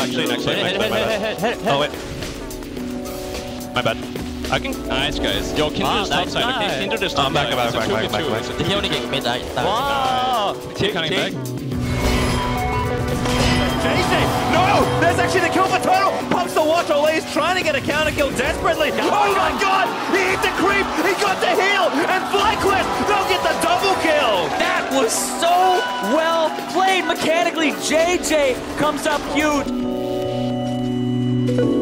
actually, next lane, next lane, my bad. Oh, wait. My bad. I can... Nice, guys. Yo, Kindred is top side, okay? Kindred is top side. back. Did he only get mid? Wow! Coming back. JJ! No! There's actually the kill for Total! Pumps the watch, Ole's trying to get a counter kill desperately. Oh my god! He hit the creep! He got the heal! And FlyQuest, they'll get the double kill! That was so well played mechanically. JJ comes up huge.